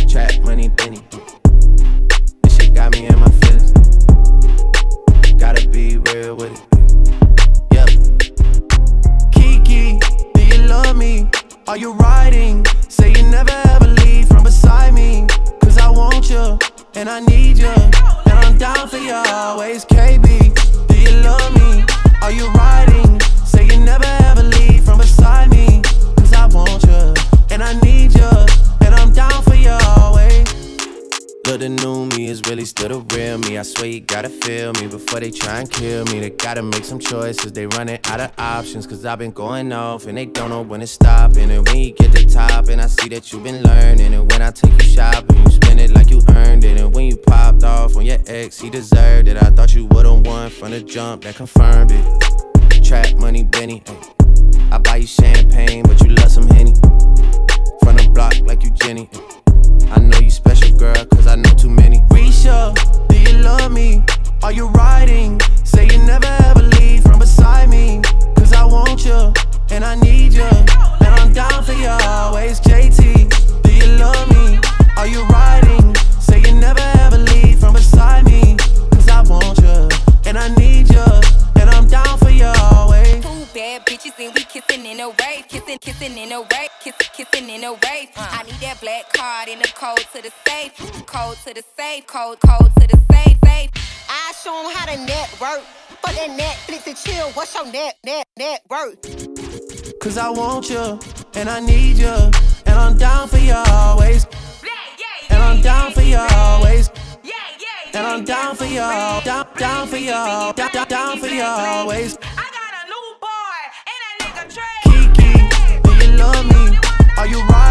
Trap money, Benny. This shit got me in my feelings. Gotta be real with it. Yeah. Keke, do you love me? Are you riding? Say you never ever leave from beside me. Cause I want you, and I need you, and I'm down for you always. KB, do you love me? Are you riding? Say you never ever leave from beside me. Cause I want you, and I need you, and I'm down for you always. Look, the new me is really still the real me. I swear you gotta feel me before they try and kill me. They gotta make some choices, they running out of options. Cause I've been going off and they don't know when to stop. And when you get to top and I see that you've been learning. And when I take you shopping, you spend it like you earned it. And when you popped off on your ex, he deserved it. I thought you would've won from the jump, that confirmed it. Trap money, Benny, ay. I buy you champagne, but you love some Henny. From the block like you Jenny, ay. I know you special, girl, cause I know too many. Risha, do you love me? Are you riding? Say you never ever leave from beside me. Cause I want you, and I need you, and I'm down for you always. JT, do you love me? Are you riding? Say you never ever leave from beside me. Cause I want you, and I need you, and I'm down for you always. Two bad bitches and we kissing in a wave. Kissing in a wave. Kissing in a wave. I need that black card in the code to the safe. Code to the safe. Code to the safe. I show them how to network. For that Netflix and chill, what's your net worth? Cause I want you, and I need you, and I'm down for you always. And I'm down for you always. And I'm down for you, down for you, down for you always. I got a new boy and a nigga Trey. Keke, do you love me? Are you riding?